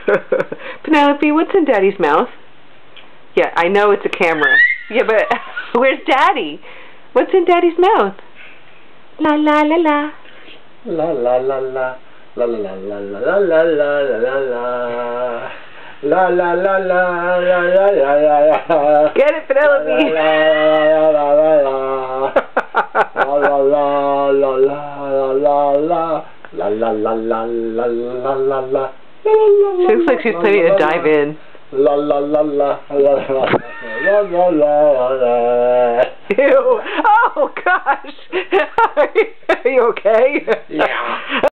Penelope, what's in Daddy's mouth? Yeah, I know it's a camera. Yeah, but where's Daddy? What's in Daddy's mouth? La la la la. La la la la. La la la la la la la la la. La la la la la la la la. Get it, Penelope. La la la la la. La la la la la la la. La la la la la la la la. She looks like she's planning to dive in. La la la la la la la la la. Ew. Oh gosh. Are you okay? Yeah.